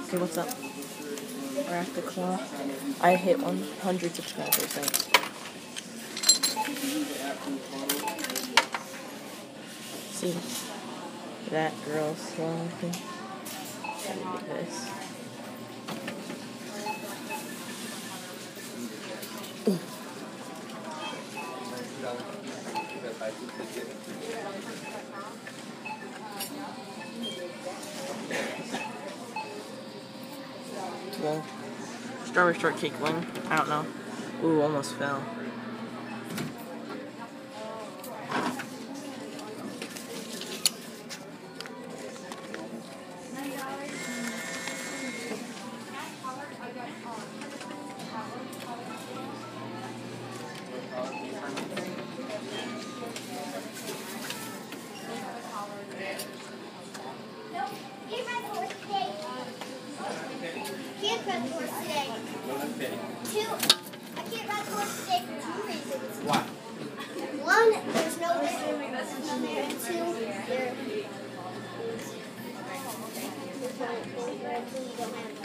Okay, what's up? Rack the claw. I hit 100 subscribers, thanks. See that girl slopping. Look at this. Well, strawberry shortcake wing. I don't know. Ooh, almost fell. Can't ride the horse today. I can't ride the horse today for 2 reasons. Why? One, there's no there, and two, you don't have